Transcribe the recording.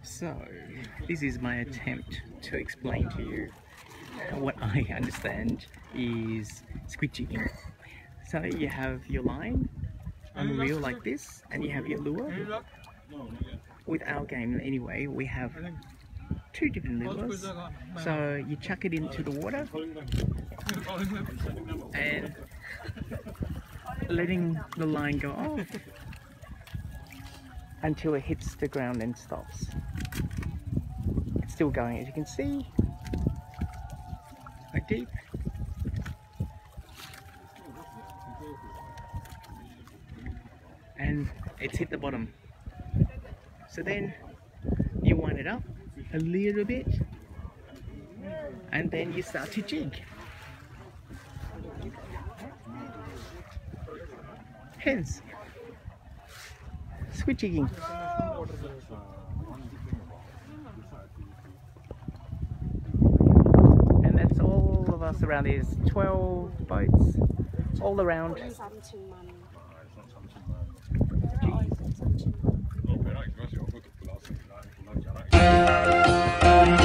So, this is my attempt to explain to you what I understand is squid jigging. So you have your line on a reel like this, and you have your lure. With our game anyway, we have two different lures. So you chuck it into the water and letting the line go off until it hits the ground and stops. It's still going, as you can see, quite deep. And it's hit the bottom. So then you wind it up a little bit and then you start to jig. Hence, squid jigging. And that's all of us around. There's 12 boats all around. Jeez.